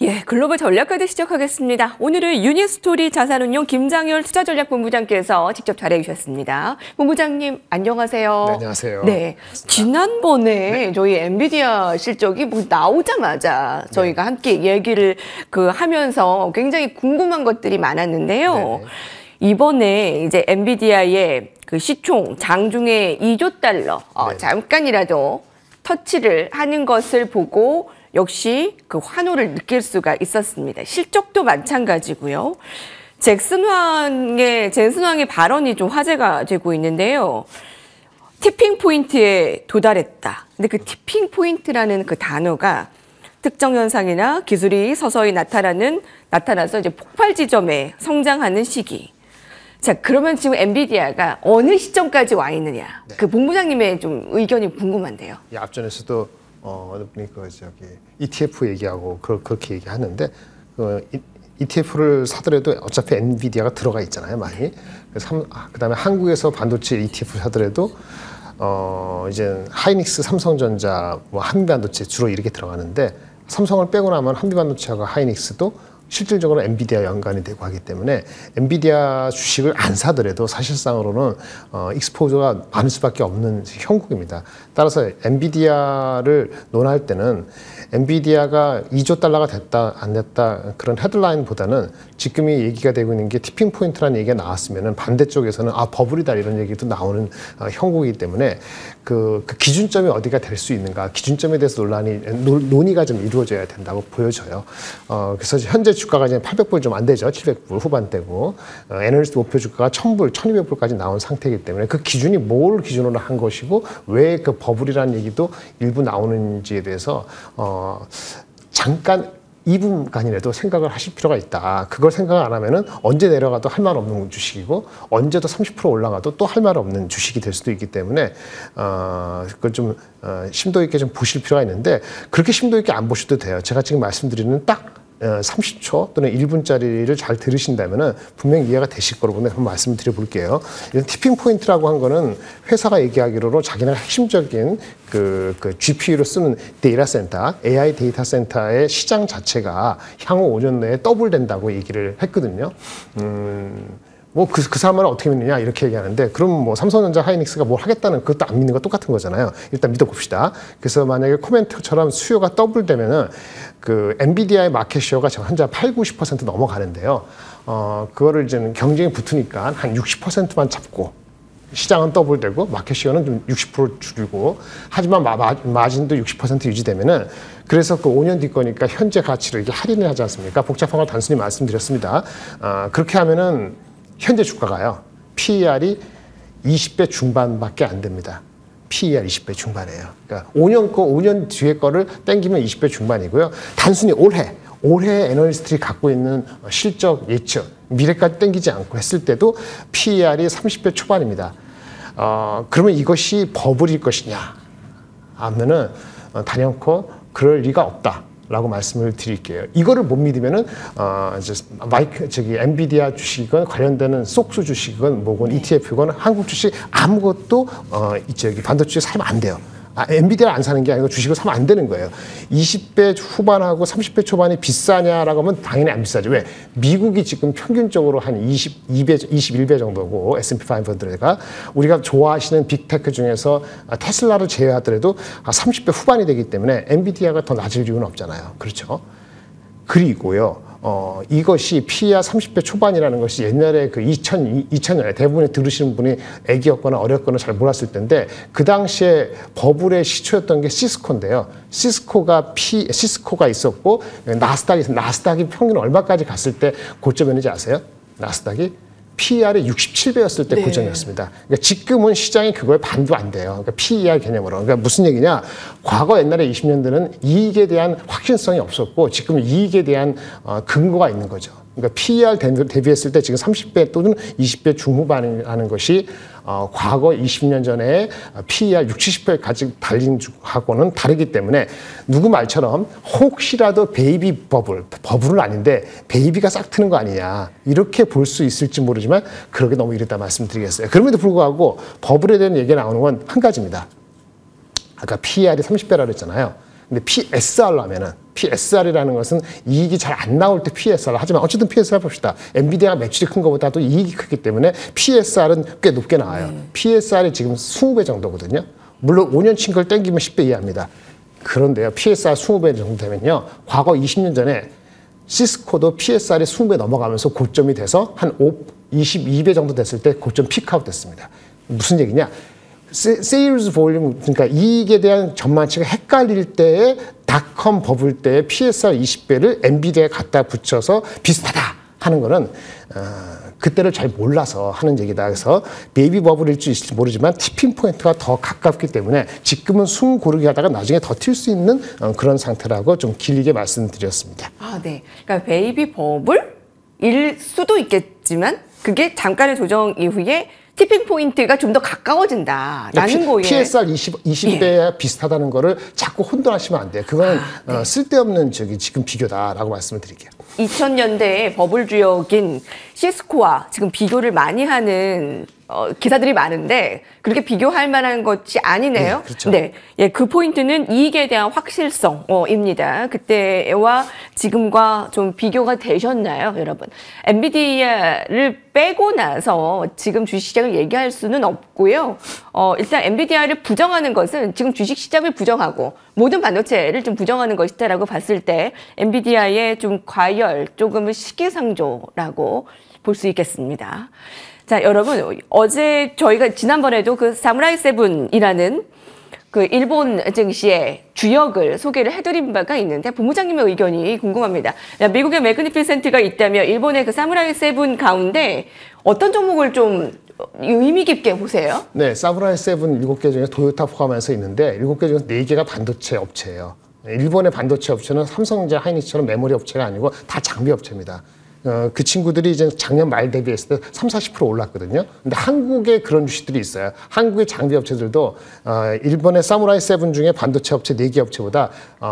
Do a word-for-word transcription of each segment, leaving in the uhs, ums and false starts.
예, 글로벌 전략가들 시작하겠습니다. 오늘은 유니스토리 자산운용 김장열 투자전략본부장께서 직접 자리해 주셨습니다. 본부장님 안녕하세요. 네, 안녕하세요. 네, 지난번에 네. 저희 엔비디아 실적이 뭐 나오자마자 저희가 네. 함께 얘기를 그 하면서 굉장히 궁금한 것들이 많았는데요. 네. 이번에 이제 엔비디아의 그 시총 장중에 이조 달러 어, 네. 잠깐이라도 터치를 하는 것을 보고 역시 그 환호를 느낄 수가 있었습니다. 실적도 마찬가지고요. 잭슨 황의, 잭슨 황의 발언이 좀 화제가 되고 있는데요. 티핑 포인트에 도달했다. 근데 그 티핑 포인트라는 그 단어가 특정 현상이나 기술이 서서히 나타나는, 나타나서 이제 폭발 지점에 성장하는 시기. 자, 그러면 지금 엔비디아가 어느 시점까지 와 있느냐. 네. 그 본부장님의 좀 의견이 궁금한데요. 예, 앞전에서도 어, 어느 분이 그 저기 이티에프 얘기하고 그, 그렇게 얘기하는데 그 이티에프를 사더라도 어차피 엔비디아가 들어가 있잖아요, 많이. 그래서 아, 그다음에 한국에서 반도체 이티에프 사더라도 어, 이제 하이닉스, 삼성전자, 뭐 한미반도체 주로 이렇게 들어가는데 삼성을 빼고 나면 한미반도체하고 하이닉스도 실질적으로 엔비디아 연관이 되고 하기 때문에 엔비디아 주식을 안 사더라도 사실상으로는 어, 익스포저가 많을 수밖에 없는 형국입니다. 따라서 엔비디아를 논할 때는 엔비디아가 이조 달러가 됐다 안 됐다 그런 헤드라인보다는 지금이 얘기가 되고 있는 게 티핑 포인트라는 얘기가 나왔으면은 반대쪽에서는 아 버블이다 이런 얘기도 나오는 어, 형국이기 때문에 그, 그 기준점이 어디가 될 수 있는가 기준점에 대해서 논란이 논, 논의가 좀 이루어져야 된다고 보여져요. 어, 그래서 현재 주가가 이제 팔백 불 좀 안 되죠. 칠백 불 후반대고 어, 애널리스트 목표 주가가 천 불, 천이백 불까지 나온 상태이기 때문에 그 기준이 뭘 기준으로 한 것이고 왜 그 버블이라는 얘기도 일부 나오는지에 대해서 어, 잠깐 이 분간이라도 생각을 하실 필요가 있다. 그걸 생각 안 하면은 언제 내려가도 할 말 없는 주식이고 언제도 삼십 퍼센트 올라가도 또 할 말 없는 주식이 될 수도 있기 때문에 어, 그걸 좀 어, 심도 있게 좀 보실 필요가 있는데 그렇게 심도 있게 안 보셔도 돼요. 제가 지금 말씀드리는 딱 삼십 초 또는 일 분짜리를 잘 들으신다면은 분명히 이해가 되실 거라고 한번 말씀을 드려볼게요. 이런 티핑 포인트라고 한 거는 회사가 얘기하기로는 자기네가 핵심적인 그, 그 지피유를 쓰는 데이터 센터, 에이아이 데이터 센터의 시장 자체가 향후 오 년 내에 더블 된다고 얘기를 했거든요. 음, 뭐 그 그 사람은 어떻게 믿느냐 이렇게 얘기하는데 그럼 뭐 삼성전자 하이닉스가 뭘 하겠다는 그것도 안 믿는 거 똑같은 거잖아요. 일단 믿어봅시다. 그래서 만약에 코멘트처럼 수요가 더블 되면은 그 엔비디아의 마켓쉐어가 현재 팔, 구십 퍼센트 넘어가는데요. 어 그거를 이제는 경쟁이 붙으니까 한 육십 퍼센트만 잡고 시장은 더블되고 마켓쉐어는 좀 육십 퍼센트 줄이고 하지만 마, 마, 마진도 육십 퍼센트 유지되면은 그래서 그 오 년 뒤 거니까 현재 가치를 이게 할인을 하지 않습니까? 복잡한 걸 단순히 말씀드렸습니다. 어, 그렇게 하면은 현재 주가가요. 피이알이 이십 배 중반밖에 안 됩니다. 피이알 이십 배 중반이에요. 그러니까 오 년 거, 오 년 뒤에 거를 땡기면 이십 배 중반이고요. 단순히 올해, 올해 애널리스트들이 갖고 있는 실적 예측, 미래까지 땡기지 않고 했을 때도 피이알이 삼십 배 초반입니다. 어, 그러면 이것이 버블일 것이냐? 하면은 어, 단연코 그럴 리가 없다. 라고 말씀을 드릴게요. 이거를 못 믿으면은 어 이제 마이크 저기 엔비디아 주식은 관련되는 속수 주식은 뭐건 네. 이티에프건 한국 주식 아무것도 어 저기 반도체 사면 안 돼요. 아, 엔비디아를 안 사는 게 아니고 주식을 사면 안 되는 거예요. 이십 배 후반하고 삼십 배 초반이 비싸냐라고 하면 당연히 안 비싸죠. 왜? 미국이 지금 평균적으로 한 이십이 배, 이십일 배 정도고 에스 앤 피 오백가 우리가 좋아하시는 빅테크 중에서 테슬라를 제외하더라도 삼십 배 후반이 되기 때문에 엔비디아가 더 낮을 이유는 없잖아요. 그렇죠? 그리고요. 어, 이것이 피이알 삼십 배 초반이라는 것이 옛날에 그 이천, 이천 년에 대부분이 들으시는 분이 애기였거나 어렸거나 잘 몰랐을 텐데 그 당시에 버블의 시초였던 게 시스코인데요. 시스코가 피, 시스코가 있었고 나스닥이, 나스닥이 평균 얼마까지 갔을 때 고점이었는지 아세요? 나스닥이 피이알이 육십칠 배였을 때 네. 고점이었습니다. 그러니까 지금은 시장이 그거에 반도 안 돼요. 그러니까 피이알 개념으로. 그러니까 무슨 얘기냐? 과거 옛날에 이십 년대는 이익에 대한 확신성이 없었고 지금은 이익에 대한 어, 근거가 있는 거죠. 그러니까 피이알 대비했을 때 지금 삼십 배 또는 이십 배 중후반이라는 것이 어, 과거 이십 년 전에 피이알 육십, 칠십 배까지 달린 하고는 다르기 때문에 누구 말처럼 혹시라도 베이비 버블, 버블은 아닌데 베이비가 싹 트는 거 아니냐 이렇게 볼 수 있을지 모르지만 그러게 너무 이랬다 말씀드리겠어요. 그럼에도 불구하고 버블에 대한 얘기가 나오는 건 한 가지입니다. 아까 피이알이 삼십 배라 그랬잖아요. 근데 피에스알로 하면은 에스알이라는 것은 이익이 잘 안 나올 때 피에스알. 하지만 어쨌든 피에스알 봅시다. 엔비디아가 매출이 큰 것보다도 이익이 크기 때문에 피에스알은 꽤 높게 나와요. 음. 피에스알이 지금 이십 배 정도거든요. 물론 오 년 친 걸 땡기면 십 배 이하입니다. 그런데요, 피에스알 이십 배 정도 되면요, 과거 이십 년 전에 시스코도 피에스알이 이십 배 넘어가면서 고점이 돼서 한 이십이 배 정도 됐을 때 고점 피크아웃 됐습니다. 무슨 얘기냐? 세일즈 볼륨, 그러니까 이익에 대한 전망치가 헷갈릴 때에 닷컴 버블 때의 피에스알 이십 배를 엔비디아에 갖다 붙여서 비슷하다 하는 거는 어, 그때를 잘 몰라서 하는 얘기다. 그래서 베이비 버블일지 있을지 모르지만 티핑 포인트가 더 가깝기 때문에 지금은 숨 고르기 하다가 나중에 더 튈 수 있는 어, 그런 상태라고 좀 길게 말씀드렸습니다. 아, 네. 그러니까 베이비 버블일 수도 있겠지만 그게 잠깐의 조정 이후에 티핑 포인트가 좀 더 가까워진다라는 거예요. 피에스알 이십 배에 예. 비슷하다는 거를 자꾸 혼돈하시면 안 돼요. 그거는 아, 네. 어, 쓸데없는 저기 지금 비교다라고 말씀을 드릴게요. 이천 년대에 버블 주역인 시스코와 지금 비교를 많이 하는 어, 기사들이 많은데 그렇게 비교할 만한 것이 아니네요. 네, 그렇죠. 네, 예, 그 포인트는 이익에 대한 확실성입니다. 그때와 지금과 좀 비교가 되셨나요, 여러분? 엔비디아를 빼고 나서 지금 주식시장을 얘기할 수는 없고요. 어, 일단 엔비디아를 부정하는 것은 지금 주식시장을 부정하고 모든 반도체를 좀 부정하는 것이다라고 봤을 때 엔비디아의 좀 과열, 조금은 시기상조라고 볼 수 있겠습니다. 자, 여러분, 어제 저희가 지난번에도 그 사무라이 세븐이라는 그 일본 증시의 주역을 소개를 해드린 바가 있는데 본부장님의 의견이 궁금합니다. 미국의 매그니피센트가 있다면 일본의 그 사무라이 세븐 가운데 어떤 종목을 좀 의미 깊게 보세요? 네, 사무라이 세븐 일곱 개 중에 도요타 포함해서 있는데 일곱 개 중에 네 개가 반도체 업체예요. 일본의 반도체 업체는 삼성전자, 하이닉스처럼 메모리 업체가 아니고 다 장비 업체입니다. 어, 그 친구들이 이제 작년 말 대비했을 때 삼, 사십 퍼센트 올랐거든요. 근데 한국에 그런 주식들이 있어요. 한국의 장비 업체들도 어, 일본의 사무라이 세븐 중에 반도체 업체 네 개 업체보다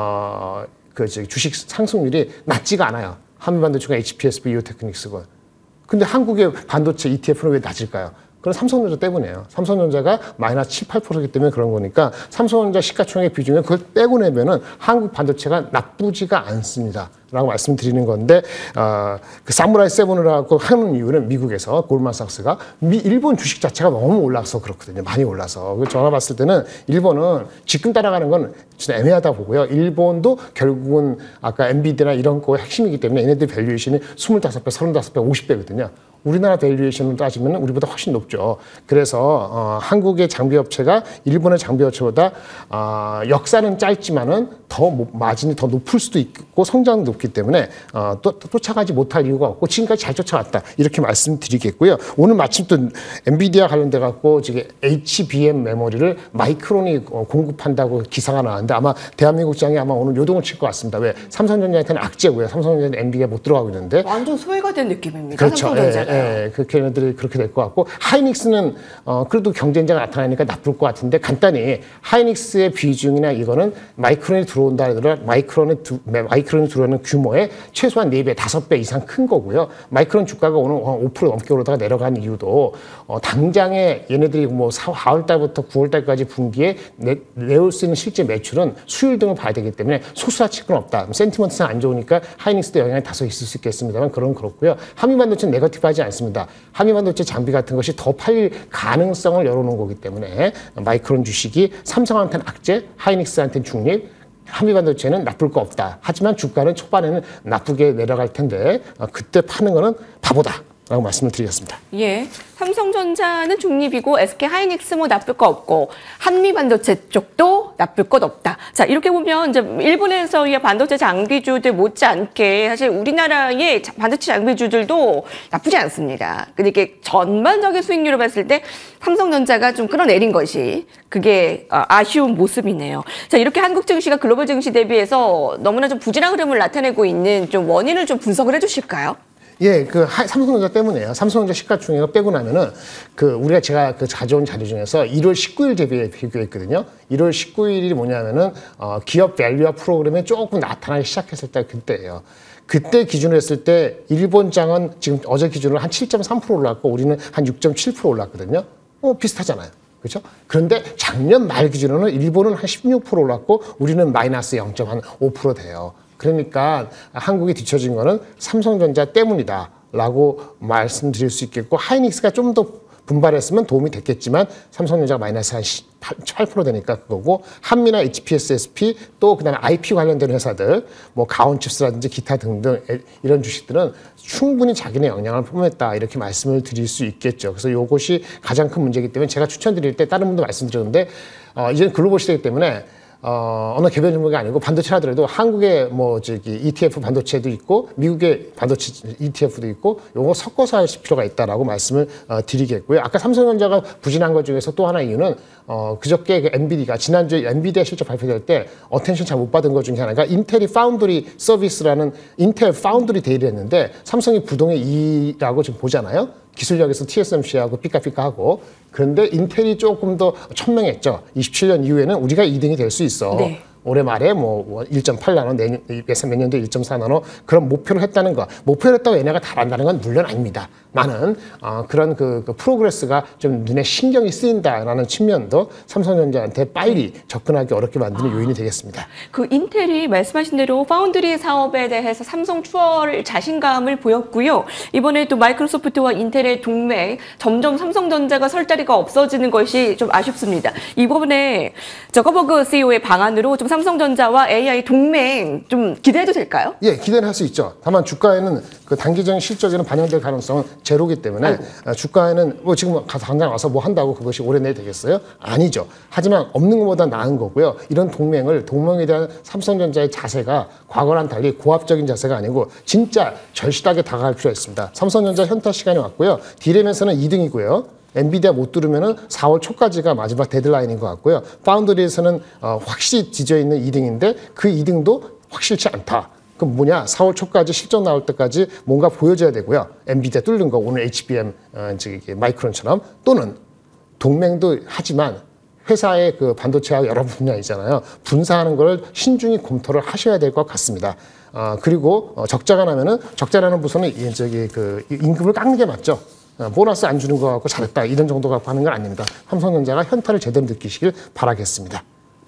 어, 그 주식 상승률이 낮지가 않아요. 한미반도체가 에이치피에스비, 이오테크닉스고. 근데 한국의 반도체 이티에프는 왜 낮을까요? 그건 삼성전자 때문이에요. 삼성전자가 마이너스 칠, 팔 퍼센트이기 때문에 그런 거니까 삼성전자 시가총액 비중에 그걸 빼고 내면은 한국 반도체가 나쁘지가 않습니다. 라고 말씀드리는 건데, 어, 그 사무라이 세븐을 하고 하는 이유는 미국에서 골드만삭스가 미, 일본 주식 자체가 너무 올라서 그렇거든요. 많이 올라서. 그래서 제가 봤을 때는 일본은 지금 따라가는 건 진짜 애매하다 보고요. 일본도 결국은 아까 엔비디아나 이런 거의 핵심이기 때문에 얘네들 밸류에이션이 이십오 배, 삼십오 배, 오십 배거든요. 우리나라 밸류에이션을 따지면 우리보다 훨씬 높죠. 그래서 어, 한국의 장비 업체가 일본의 장비 업체보다 어, 역사는 짧지만은 더 마진이 더 높을 수도 있고 성장도 높기 때문에 어, 또, 또 쫓아가지 못할 이유가 없고 지금까지 잘 쫓아왔다 이렇게 말씀드리겠고요. 오늘 마침 또 엔비디아 관련돼 갖고 지금 에이치비엠 메모리를 마이크론이 어, 공급한다고 기사가 나왔는데 아마 대한민국 시장이 아마 오늘 요동을 칠 것 같습니다. 왜 삼성전자한테는 악재고요. 삼성전자는 엔비디아 못 들어가고 있는데 완전 소외가 된 느낌입니다. 그렇죠. 삼성전자가. 예, 예, 그렇게 얘네들이 그렇게 될 것 같고 하이닉스는 어, 그래도 경쟁자가 나타나니까 나쁠 것 같은데 간단히 하이닉스의 비중이나 이거는 마이크론이 들어온다 하더라도 마이크론이, 두, 마이크론이 들어오는 규모의 최소한 네 배, 다섯 배 이상 큰 거고요. 마이크론 주가가 오늘 오 퍼센트 넘게 오르다가 내려간 이유도 어, 당장에 얘네들이 뭐 사월 달부터 구월 달까지 분기에 내, 내올 수 있는 실제 매출은 수율 등을 봐야 되기 때문에 소수화칠 건 없다. 센티먼트상 안 좋으니까 하이닉스도 영향이 다소 있을 수 있겠습니다만 그런 그렇고요. 한미반도체는 네거티브하지 않습니다. 한미반도체 장비 같은 것이 더 팔릴 가능성을 열어놓은 거기 때문에 마이크론 주식이 삼성한테는 악재, 하이닉스한테는 중립, 한미반도체는 나쁠 거 없다. 하지만 주가는 초반에는 나쁘게 내려갈 텐데 그때 파는 거는 바보다. 라고 말씀을 드리겠습니다. 예, 삼성전자는 중립이고 에스케이하이닉스 뭐 나쁠 거 없고 한미반도체 쪽도 나쁠 것 없다. 자, 이렇게 보면 이제 일본에서의 반도체 장비주들 못지않게 사실 우리나라의 반도체 장비주들도 나쁘지 않습니다. 근데 이게 전반적인 수익률을 봤을 때 삼성전자가 좀 끌어내린 것이 그게 아쉬운 모습이네요. 자, 이렇게 한국 증시가 글로벌 증시 대비해서 너무나 좀 부진한 흐름을 나타내고 있는 좀 원인을 좀 분석을 해주실까요? 예, 그 삼성전자 때문에요. 삼성전자 시가총액을 빼고 나면은 그 우리가 제가 그 가져온 자료 중에서 일월 십구일 대비해 비교했거든요. 일월 십구일이 뭐냐면은 어, 기업 밸류업 프로그램이 조금 나타나기 시작했을 때 그때예요. 그때 기준으로 했을 때 일본장은 지금 어제 기준으로 한 칠 점 삼 퍼센트 올랐고 우리는 한 육 점 칠 퍼센트 올랐거든요. 어, 비슷하잖아요. 그렇죠? 그런데 작년 말 기준으로는 일본은 한 십육 퍼센트 올랐고 우리는 마이너스 영 점 오 퍼센트 돼요. 그러니까 한국이 뒤처진 거는 삼성전자 때문이다라고 말씀드릴 수 있겠고 하이닉스가 좀 더 분발했으면 도움이 됐겠지만 삼성전자가 마이너스 한 팔 퍼센트 되니까 그거고 한미나 에이치피에스에스피 또 그다음에 아이피 관련된 회사들 뭐 가온칩스라든지 기타 등등 이런 주식들은 충분히 자기네 영향을 뿜었다 이렇게 말씀을 드릴 수 있겠죠. 그래서 이것이 가장 큰 문제이기 때문에 제가 추천드릴 때 다른 분도 말씀드렸는데 어, 이제는 글로벌 시대이기 때문에 어, 어느 개별 종목이 아니고 반도체 하더라도 한국의 뭐 저기 이티에프 반도체도 있고 미국의 반도체 이티에프도 있고 요거 섞어서 할 필요가 있다라고 말씀을 어, 드리겠고요. 아까 삼성전자가 부진한 것 중에서 또 하나 이유는 어, 그저께 그 엔비디가 지난주에 엔비디아 실적 발표될 때 어텐션 잘 못 받은 것 중에 하나가 인텔이 파운드리 서비스라는 인텔 파운드리 데이를 했는데 삼성이 부동의 이라고 지금 보잖아요. 기술력에서 티에스엠씨하고 삐까삐까하고 그런데 인텔이 조금 더 천명했죠. 이십칠 년 이후에는 우리가 이 등이 될 수 있어. 네. 올해 말에 뭐 일 점 팔 나노, 내년, 몇 년도에 일 점 사 나노 그런 목표를 했다는 거. 목표를 했다고 얘네가 잘한다는 건 물론 아닙니다. 많은 어, 그런 그, 그 프로그레스가 좀 눈에 신경이 쓰인다라는 측면도 삼성전자한테 빨리 접근하기 어렵게 만드는 아, 요인이 되겠습니다. 그 인텔이 말씀하신 대로 파운드리 사업에 대해서 삼성 추월 자신감을 보였고요. 이번에 또 마이크로소프트와 인텔의 동맹 점점 삼성전자가 설 자리가 없어지는 것이 좀 아쉽습니다. 이번에 저커버그 씨이오의 방안으로 좀 삼성전자와 에이아이 동맹 좀 기대해도 될까요? 예, 기대는 할 수 있죠. 다만 주가에는 그 단기적인 실적에는 반영될 가능성은 제로기 때문에 아이고. 주가에는 뭐 지금 당장 와서 뭐 한다고 그것이 올해 내에 되겠어요? 아니죠. 하지만 없는 것보다 나은 거고요. 이런 동맹을 동맹에 대한 삼성전자의 자세가 과거랑 달리 고압적인 자세가 아니고 진짜 절실하게 다가갈 필요가 있습니다. 삼성전자 현타 시간이 왔고요. 디램에서는 이 등이고요. 엔비디아 못 뚫으면은 사월 초까지가 마지막 데드라인인 것 같고요. 파운드리에서는 어, 확실히 뒤져 있는 이 등인데 그 이 등도 확실치 않다. 그럼 뭐냐? 사월 초까지 실적 나올 때까지 뭔가 보여줘야 되고요. 엔비디아 뚫는 거 오늘 에이치비엠 어, 저기 마이크론처럼 또는 동맹도 하지만 회사의 그 반도체와 여러 분야 있잖아요. 분사하는 걸 신중히 검토를 하셔야 될 것 같습니다. 어, 그리고 어, 적자가 나면은 적자라는 부서는 이, 저기 그 임금을 깎는 게 맞죠. 보너스 안 주는 거 갖고 잘했다 이런 정도 갖고 하는 건 아닙니다. 삼성전자가 현타를 제대로 느끼시길 바라겠습니다.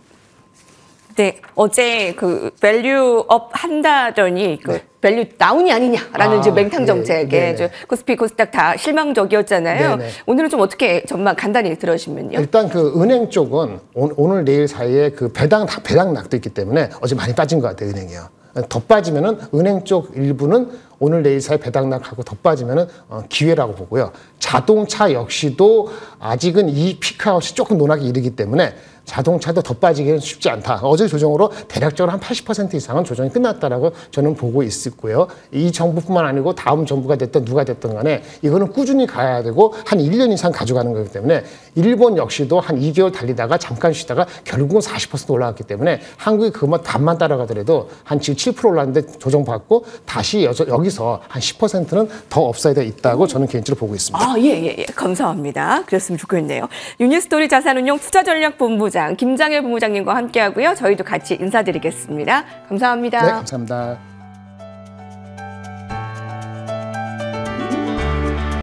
네, 어제 그 밸류업 한다더니 그 네. 밸류 다운이 아니냐라는 아, 이제 맹탕 정책에 네, 코스피 코스닥 다 실망적이었잖아요. 네네. 오늘은 좀 어떻게 전망 간단히 들으시면요. 일단 그 은행 쪽은 오늘 내일 사이에 그 배당 배당 낙도 있기 때문에 어제 많이 빠진 것 같아요, 은행이요. 더 빠지면은 은행 쪽 일부는 오늘 내일 사이 배당락하고 더 빠지면은 어, 기회라고 보고요. 자동차 역시도 아직은 이 피크아웃이 조금 논하기 이르기 때문에 자동차도 더 빠지기는 쉽지 않다. 어제 조정으로 대략적으로 한 팔십 퍼센트 이상은 조정이 끝났다라고 저는 보고 있고요. 이 정부뿐만 아니고 다음 정부가 됐든 누가 됐든 간에 이거는 꾸준히 가야 되고 한 일 년 이상 가져가는 거기 때문에 일본 역시도 한 이 개월 달리다가 잠깐 쉬다가 결국은 사십 퍼센트 올라갔기 때문에 한국이 그것만 반만 따라가더라도 한 지금 칠 퍼센트 올랐는데 조정받고 다시 여, 여기서 한 십 퍼센트는 더 업사이드가 있다고 저는 개인적으로 보고 있습니다. 아, 예, 예, 예. 감사합니다. 그랬으면 좋겠네요. 유니스토리 자산운용 투자전략본부장 김장일 본부장님과 함께하고요. 저희도 같이 인사드리겠습니다. 감사합니다. 네, 감사합니다.